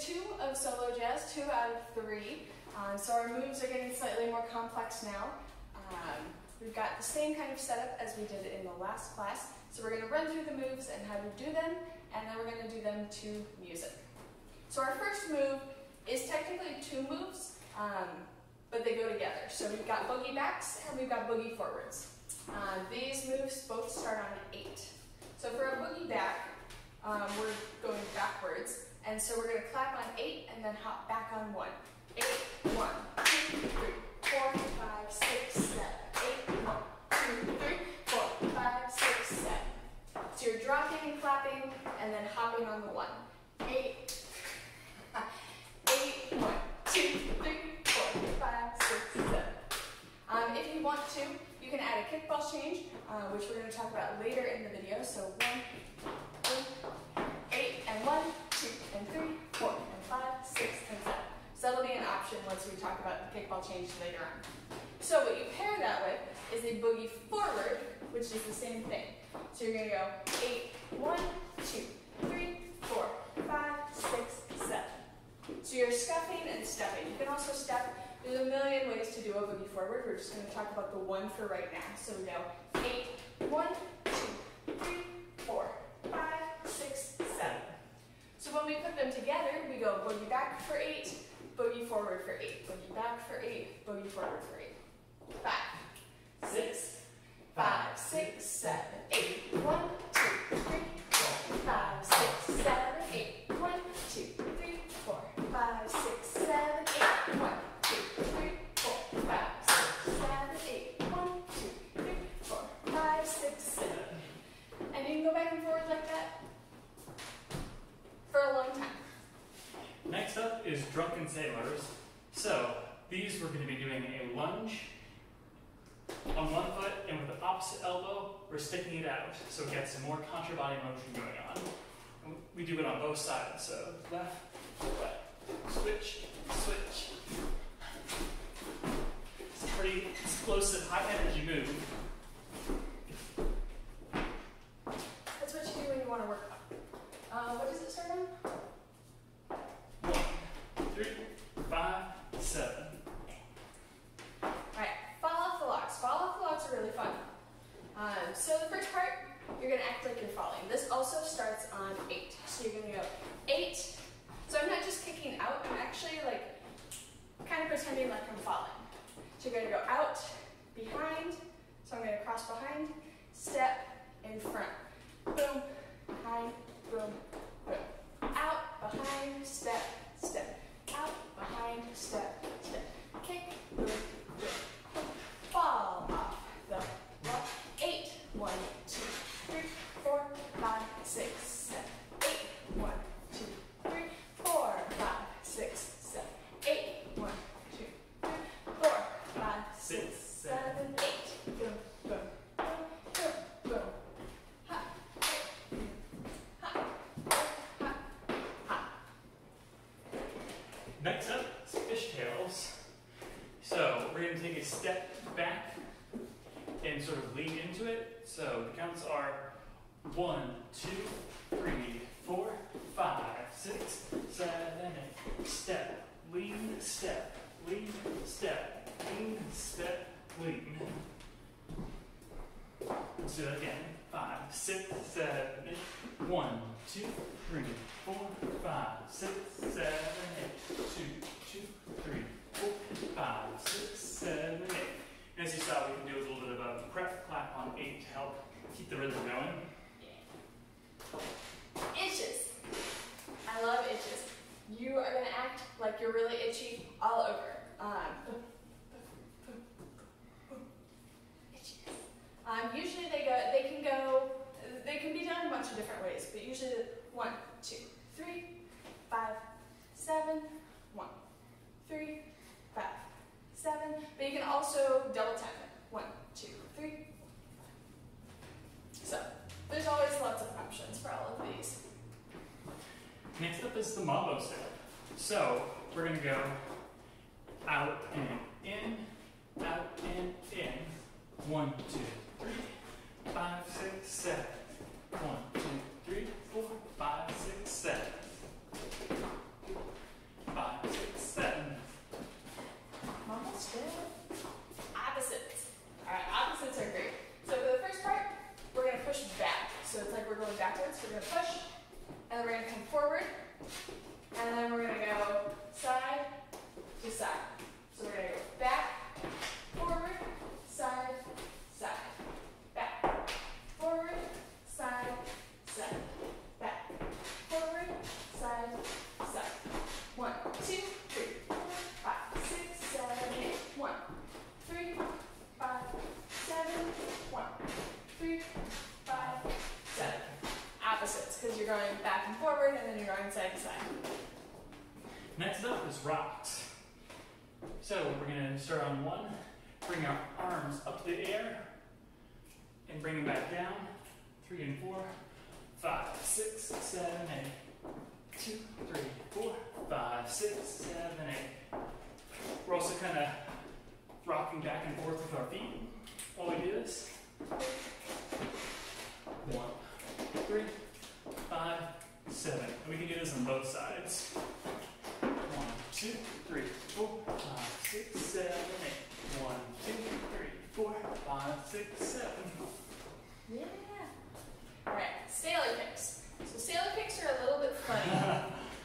2 of solo jazz, 2 out of 3. So our moves are getting slightly more complex now. We've got the same kind of setup as we did in the last class. So we're going to run through the moves and how to do them, and then we're going to do them to music. So our first move is technically 2 moves, but they go together. So we've got Boogie Backs and we've got Boogie Forwards. These moves both start on 8. So for a Boogie Back, we're going backwards, and so we're going to clap on 8 and then hop back on 1. 8, 1, 2, 3, 4, 5, 6, 7, 8, 1, 2, 3, 4, 5, 6, 7. So you're dropping and clapping and then hopping on the 1. 8, 8, 1, 2, 3, 4, 5, 6, 7. If you want to, you can add a kickball change, which we're going to talk about later in the video. So 1, 2, 8, and 1, 2, and 3, 4, and 5, 6, and 7. So that'll be an option once we talk about the kickball change later on. So what you pair that with is a Boogie Forward, which is the same thing. So you're going to go 8, 1, 2, 3, 4, 5, 6, 7. So you're scuffing and stepping. You can also step. There's a million ways to do a Boogie Forward. We're just going to talk about the 1 for right now. So we go 8, 1, 2, 3, 4, 5, 6, 7. So when we put them together, we go Boogie Back for 8, Boogie Forward for 8, Boogie Back for 8, Boogie Forward for 8. 5, 6, 5, 6, 7, 8. 1, 2, 3, 4, 5, 6, 7, 8. 1, 2, 3, 4, 5, 6, 7, 8. 1, 2, 3, 4, 5, 6, 7, 8. 1, 2, 3, 4, 5, 6, 7. And you can go back and forth like that for a long time. Next up is Drunken Sailors. So these we're going to be doing a lunge on one foot, and with the opposite elbow, we're sticking it out, so we get some more contra-body motion going on. And we do it on both sides, so left, right, switch, switch. It's a pretty explosive, high-energy move. That's what you do when you want to work out. What does it start on? 1, 3, 5, 7. Alright, fall off the locks. Fall off the locks are really fun. So the first part, you're going to act like you're falling. This also starts on 8. So you're going to go 8. So I'm not just kicking out, I'm actually like kind of pretending like I'm falling. So you're going to go out, behind. So I'm going to cross behind, step, in front. Boom, behind, boom, boom. Out, behind, step, step. Out, behind, step, step. Kick, boom, boom. Fall off the wall. 8, 1, 2, 3, 4, 5, 6, 7, 8. 1, 2, 3, 4, 5, 6, 7, 8. 1, 2, 3, 4, 5, 6, 7, 8. Boom, boom, boom, boom, boom. Ha, ha, ha, ha. Next up is Fishtails. So we're going to take a step back and sort of lean into it. So the counts are 1, 2, 3, 4, 5, 6, 7, 8. Step, lean, step, lean, step, lean, step, lean. Let's do that again. 5, 6, 7, 8. 1, 2, 3, 4, 5, 6, 7, 8. 2, 2, 3, 4, 5, 6, 7, 8. And as you saw, we can do a little bit of a prep clap on 8 to help keep the rhythm going. Itches. I love itches. You are going to act like you're really itchy all over. Itches. Usually they can be done a bunch of different ways, but usually 1, 2, 3, 5, 7, 1, 3, 5, 7. But you can also double tap it. 1, 2, 3. So there's always lots of options for all of these. Next up is the Mambo Step. So we're going to go out and in, out and in. 1, 2, 3, 5, 6, 7. 1, 2, 3, 4, 5, 6, 7. going back and forward, and then you're going side to side. Next up is rocks. So we're going to start on 1, bring our arms up to the air, and bring them back down. 3 and 4, 5, 6, 7, 8. 2, 3, 4, 5, 6, 7, 8. We're also kind of rocking back and forth with our feet while we do this. 1, 3, 5, 7. And we can do this on both sides. 1, 2, 3, 4, 5, 6, 7, 8. 1, 2, 3, 4, 5, 6, 7. Yeah. All right, sailor kicks. So sailor kicks are a little bit funny.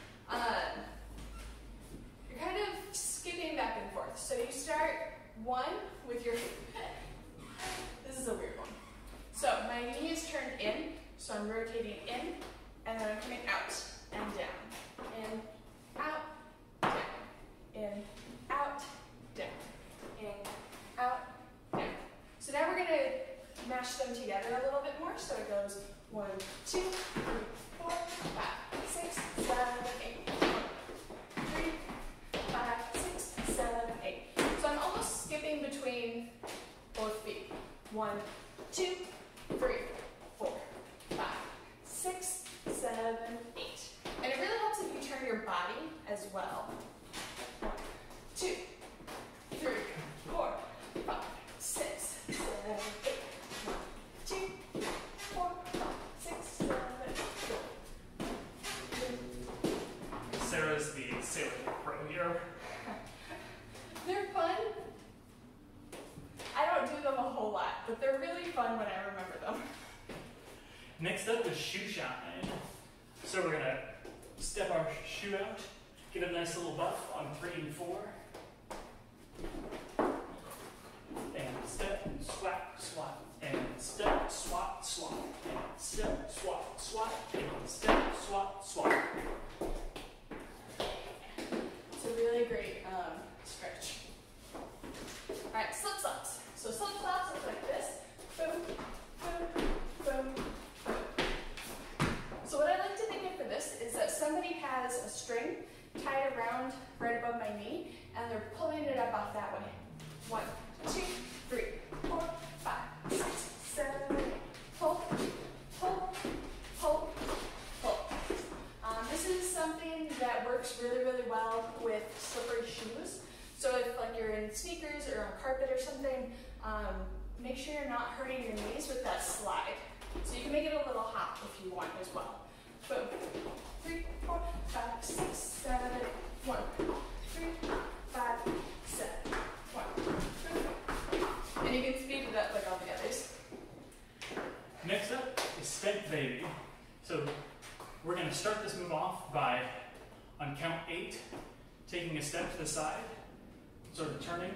You're kind of skipping back and forth. So you start 1 with your, this is a weird one. So my knee is turned in, so I'm rotating in, and then I'm coming out and down. In, out, down. In, out, down. In, out, down. So now we're going to mash them together a little bit more. So it goes 1, 2, 3, 4, 5, 6, 7, 8. 3, 5, 6, 7, 8. So I'm almost skipping between both feet. 1, 2, 3, 4, 5, 6, 7, 8. And it really helps if you turn your body as well. 1, 2, 3, 4, 5, 6, 7, 8. 1, 2, 4, 5, 6, 7, 8. Sarah's the sailor pro here. They're fun. I don't do them a whole lot, but they're really fun when I remember them. Next up is shoe shine. So we're going to step our shoe out, give it a nice little buff on 3 and 4. And step, swap, swap. And step, swap, swap. And step, swap, swap. And step, swap, swap. It's a really great stretch. All right, slip slops. So slip slops look like this. Boom, boom, boom, boom. So what I like to think of for this is that somebody has a string tied around right above my knee, and they're pulling it up off that way. 1, 2, 3, 4, 5, 6, 7, 8. Pull, pull, pull, pull. This is something that works really, really well with slippery shoes. So if like you're in sneakers or on carpet or something, make sure you're not hurting your knees with that slide. So you can make it a little hop if you want as well. Boom. 3, 4, 5, 6, 7, 8. 1, 3, 5, 7. 1, 3. And you can speed it up like all the others. Next up is Spank the Baby. So we're going to start this move off by, on count 8, taking a step to the side, sort of turning.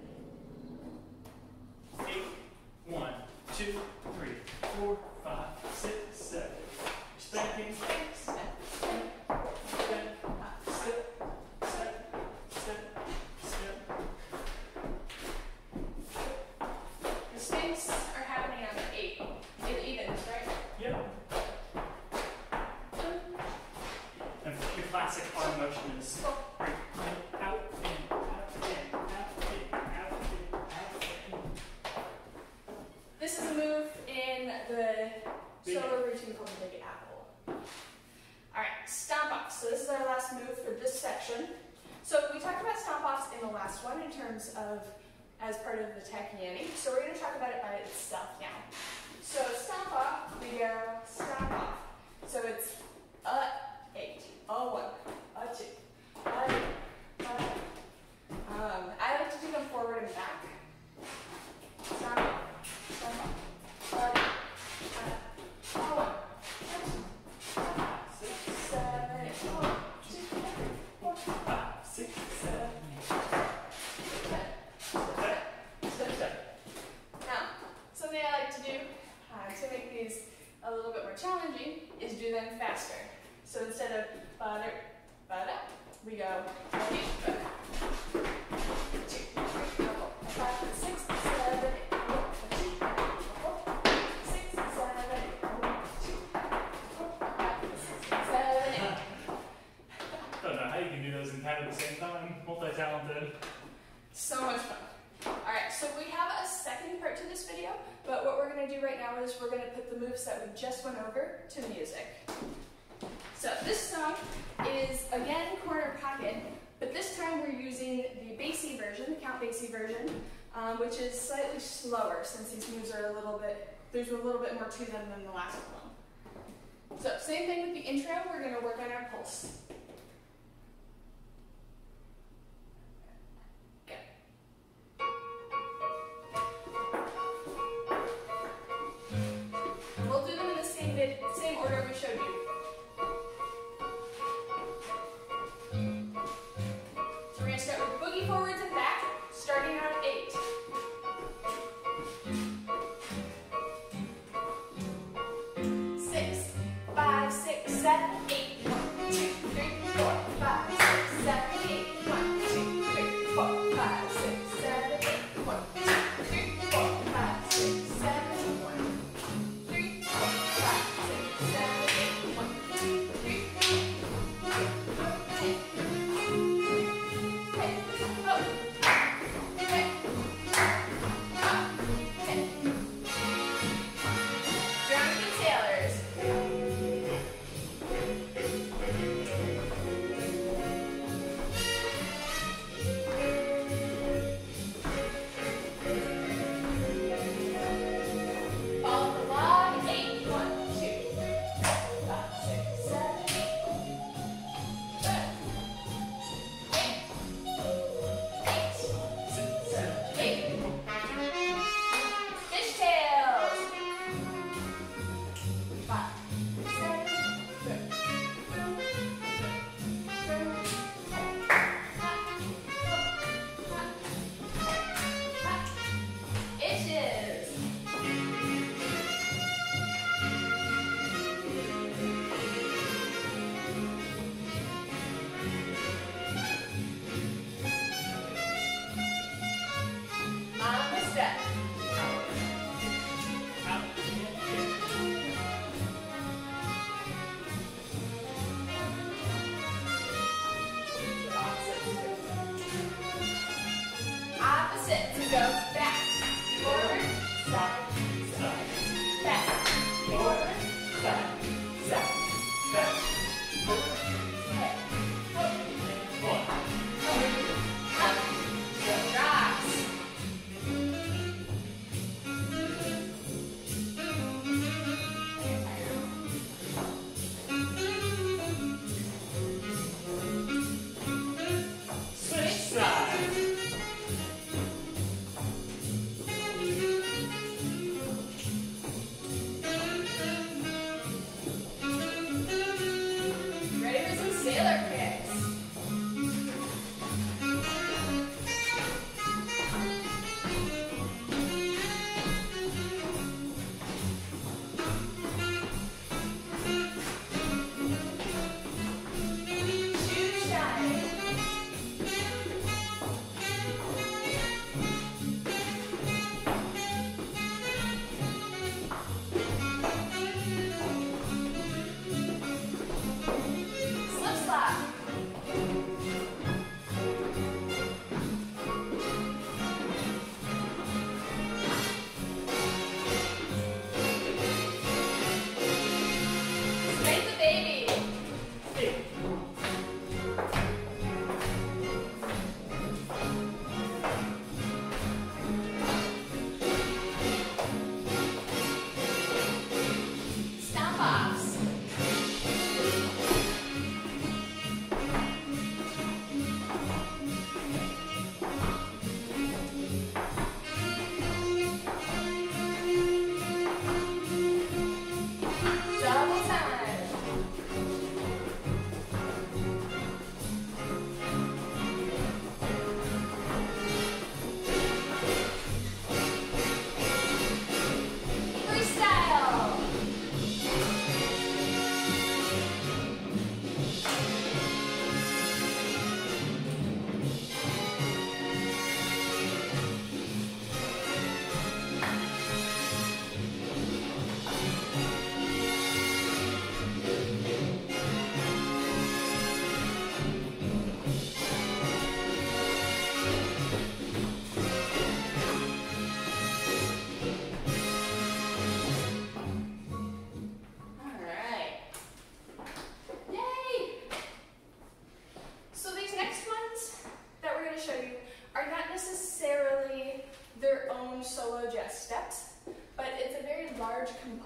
8, 1, 2, 3, 4, 5, 6, 7. Spanking. Step, the spanks are happening on the 8. It evens, right? Yep. And the classic arm motion is out, in, out, in, out, in, out, in, out, in. This is a move in the solo routine called the Big Apple. Alright, stomp off. So this is our last move for this section. So we talked about stomp offs in the last one in terms of as part of the Tachyani. So we're going to talk about it by itself now. So stomp off, we go stomp off. So it's a 8, a 1, a 2, a 8, a 8. I like to do them forward and back. Stomp off, stomp off, a 8, a 1, a 2, 6, 7, 8, 1, 2, 3, 4, 5, 6, 7, 8. Now, something I like to do to make these a little bit more challenging is do them faster. So instead of ba-da, ba-da, we go 1, 2, 3, 4, 5, 6, 7, 8, 1, 2, 3, 4, 6, 7, 8, 1, 2, 3, 4, 5, 6, going to do right now is we're going to put the moves that we just went over to music. So this song is, again, corner pocket, but this time we're using the bassy version, the count bassy version, which is slightly slower since these moves are there's a little bit more to them than the last one. So same thing with the intro, we're going to work on our pulse. We'll do them in the same order we showed you. So we're going to start with boogie forwards and back, starting out at 8.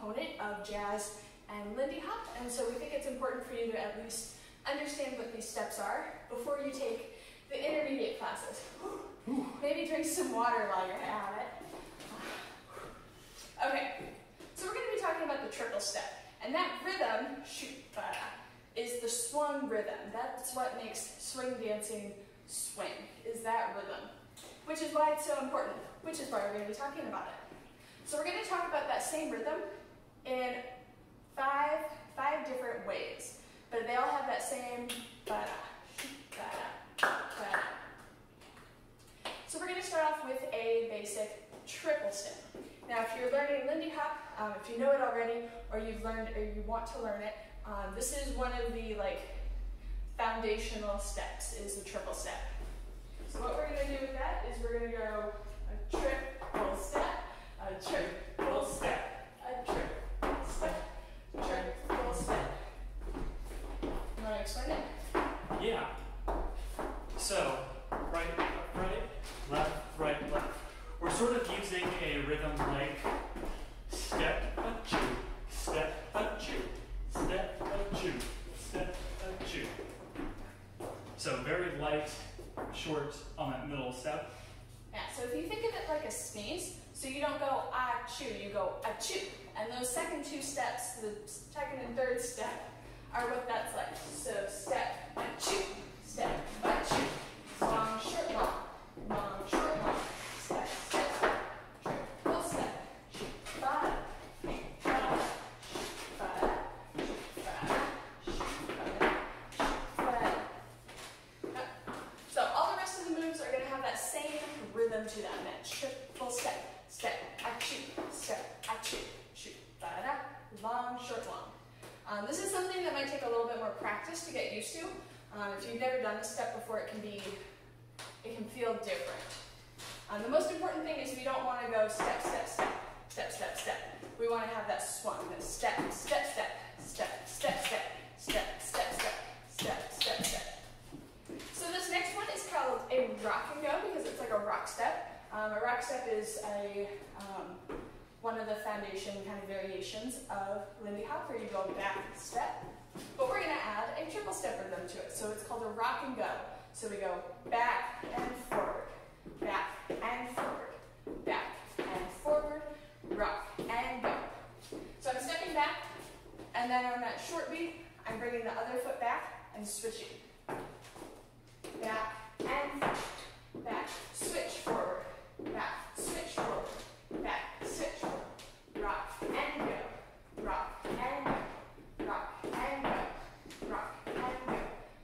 component of jazz and Lindy Hop, and so we think it's important for you to at least understand what these steps are before you take the intermediate classes. Maybe drink some water while you're at it. Okay, so we're going to be talking about the triple step, and that rhythm, is the swung rhythm. That's what makes swing dancing swing, is that rhythm, which is why it's so important, which is why we're going to be talking about it. So we're going to talk about that same rhythm in five different ways, but they all have that same So we're going to start off with a basic triple step. Now, if you're learning Lindy Hop, if you know it already, or you've learned, or you want to learn it, this is one of the foundational steps, is the triple step. So what we're going to do with that is we're going to go a triple step, a triple step, a triple step, triple step. You want to explain it? Yeah. So, right, left, right, left. We're sort of using a rhythm like step-a-chew, step-a-chew, step-a-chew, step-a-chew. So very light, short on that middle step. Yeah, so if you think of it like a sneeze, so you don't go ah-chew, you go a-chew. And those second two steps, the second and third step, are what that's like. So step, a-chew, step, a-chew. Long, short, long, long, short, long. Step, step, step, triple step. Five, five, five, five. So all the rest of the moves are going to have that same rhythm to them. That triple step, step, a-chew, step, a-chew, chew, ba-da, long, short, long. This is something that might take a little bit more practice to get used to. If you've never done this step before, it can feel different. The most important thing is we don't want to go step, step, step, step, step, step. We want to have that swung, that step, step, step, step, step, step, step, step, step, step, step, step. So this next one is called a rock and go because it's like a rock step. A rock step is one of the foundation kind of variations of Lindy Hop, where you go back step. But we're going to add a triple step rhythm to it. So it's called a rock and go. So we go back and forward, back and forward, back and forward, rock and go. So I'm stepping back, and then on that short beat, I'm bringing the other foot back and switching. Back and forward, back, switch forward, back, switch forward, back, switch forward, rock and go, rock and go, rock and go, rock and go.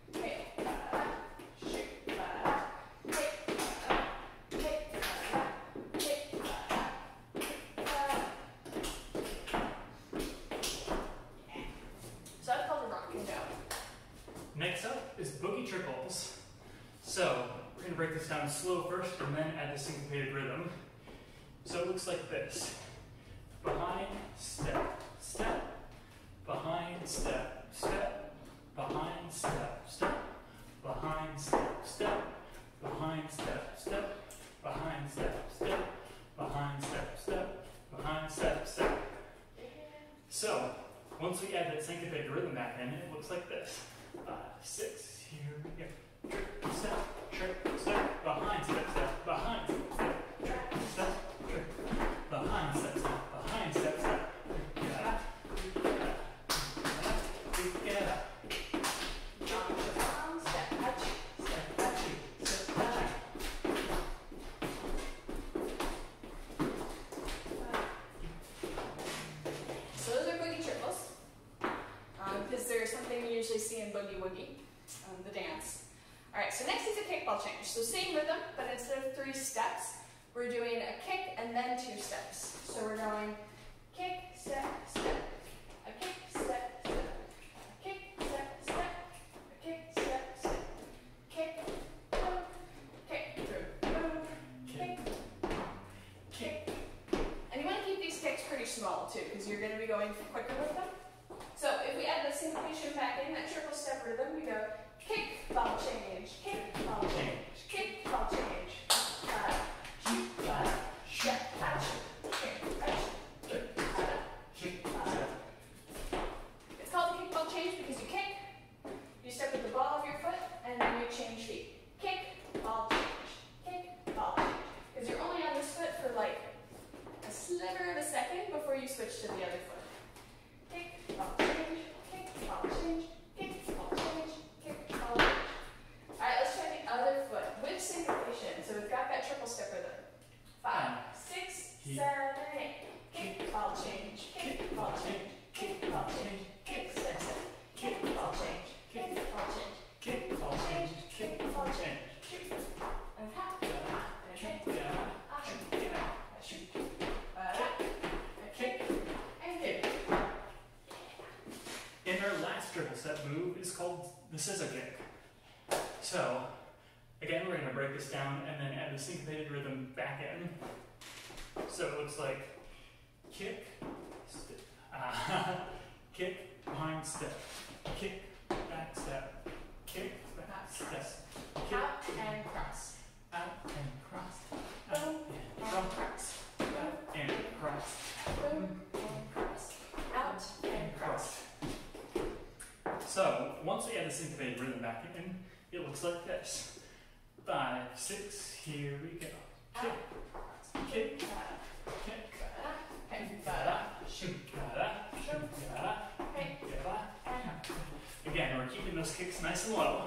Next up is Boogie Triples. So we're going to break this down slow first and then add the syncopated rhythm. So it looks like this. Behind, step, step, behind, step, step, behind, step, step, behind, step, step, behind, step, step, behind, step, step, behind, step, step, behind, step, step. So once we add that syncopated rhythm back in, it looks like this. 5, 6, here we go. Triple step, behind step, step, behind step, triple step, behind step, step, behind step, step. So those are Boogie Triples, because they're something you usually see in Boogie Woogie, the dance. All right, so next is a kickball change. So same rhythm, but instead of 3 steps, we're doing a kick and then 2 steps. So we're going kick, step, step, a kick, step, step, a kick, step, step, a kick, step, step, kick, boom, kick, through, boom, kick, kick. And you want to keep these kicks pretty small too, because you're going to be going quicker with them. So if we add the syncopation back in, that triple step rhythm, we go kick, ball change, kick, ball change, kick, ball change. Shoot, step, catch, kick, catch, kick, catch, kick, switch to the other foot. Kick, ball, change, kick, ball, change, kick, ball, change, kick, ball, change. All right, let's try the other foot with syncopation. So we've got that triple step rhythm. 5, 6, 7, 8. Kick, ball, change, kick, ball, change, kick, ball, change, kick, step, step. Kick, ball, change, kick, ball, change, kick, ball, change, kick, ball, change. Shoot. And hop. And kick. Shoot. Kick. And hit. And our last triple step move is called the Scissor Kick. So, again, we're going to break this down and then add the syncopated rhythm back in. So it looks like kick, kick, behind step, kick, back step, kick, back step, kick, out and cross. Out and cross. Boom and cross. Out and cross. Boom and cross. Out and cross. So, once we add the syncopated rhythm back in, it looks like this. 5, 6, here we go. Kick, kick, kick, again, we're keeping those kicks nice and low.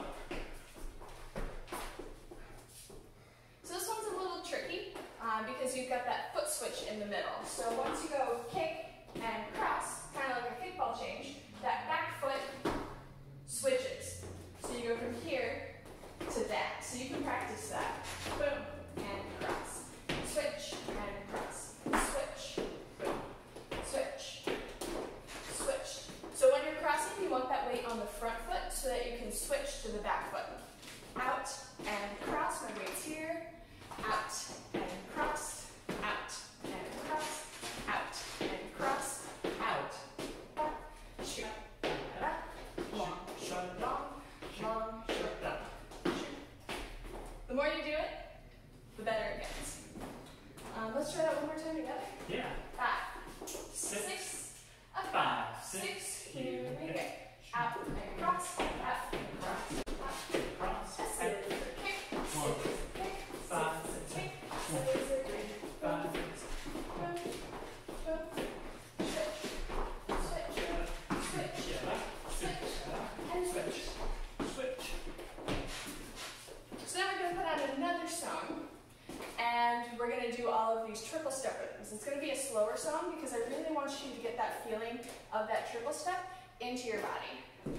So this one's a little tricky because you've got that foot switch in the middle. So once you go kick and cross, kind of like a kickball change, that back foot switches. So you go from here to that. So you can practice that. Boom and cross. Switch and cross. Switch. Boom. Switch. Switch. So when you're crossing, you want that weight on the front foot so that you can switch to the back foot. Out and cross. My weight's here. Out and cross. Out and cross. Out and cross. Out. Up. Shoot. Up. Long. Short. Long. Long. Short. Up. Shoot. The more you do it, the better it gets. Let's try that one more time together. Yeah. 5, 6, 5, 6. Here we go. Out and cross. Up and cross. Up and cross. Scissor kick. Scissor kick. 5, 6, kick. Scissor kick. 5, 6. Boom. Boom. Switch. Switch. Switch. Switch. And switch. Switch. So now we're going to put out another song, and we're going to do all of these triple step rhythms. It's going to be a slower song because I really want you to get that feeling of that triple step into your body.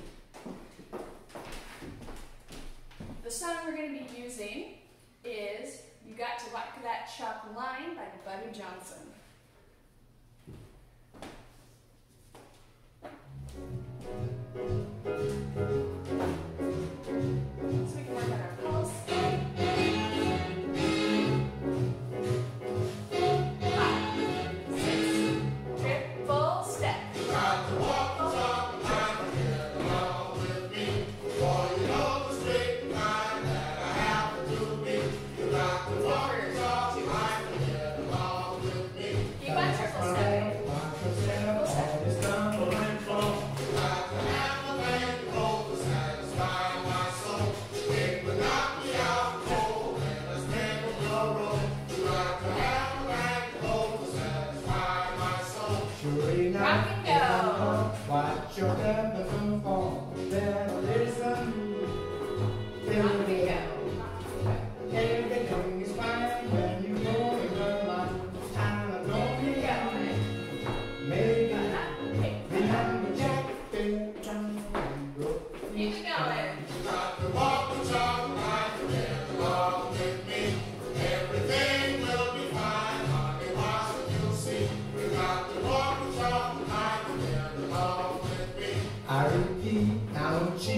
The song we're going to be using is You Got to Walk That Chalk Line by Buddy Johnson. So we can work on our pulse. 5, 6, triple step. You got to walk the chalk line, get along with me. For you know the straight line that I have to be. You got to walk the chalk line, get along with me. You got triple step. Triple step. You got to have a man hold to satisfy my soul. It would knock me out cold and I stand on the road. You got to have a man hold to satisfy my soul. Rock and go. Watch your temper fall, then listen. Rock and go. Everything is fine when you go in the line. I'm a lonely guy. Maybe remember Jack, Bill, John, and Brooke. Keep it going. You got to walk the chalk line, get along with me. Everything will be fine, honey, watch what you'll see. You got to walk the chalk line, get along with me. I repeat, now don't cheat.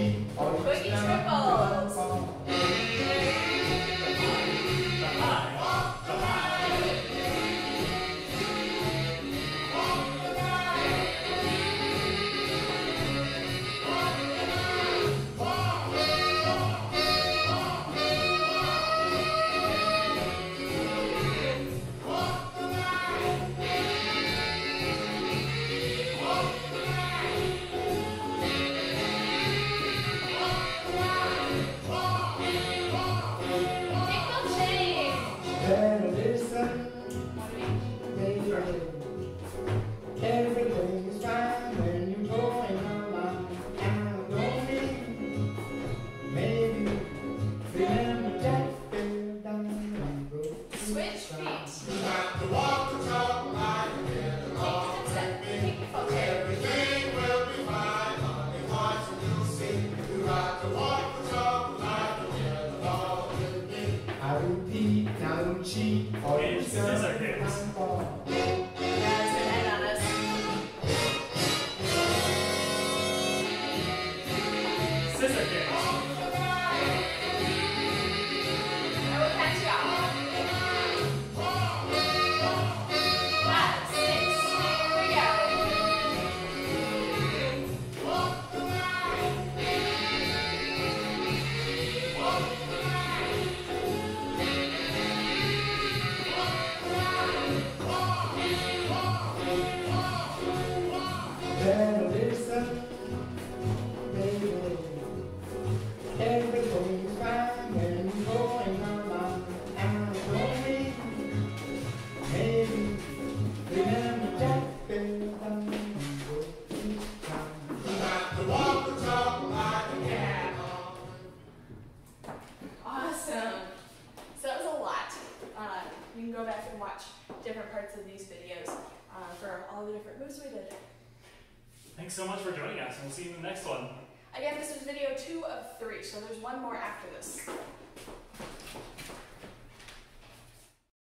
favorite moves we did. Thanks so much for joining us, and we'll see you in the next one. Again, this is video 2 of 3, so there's one more after this.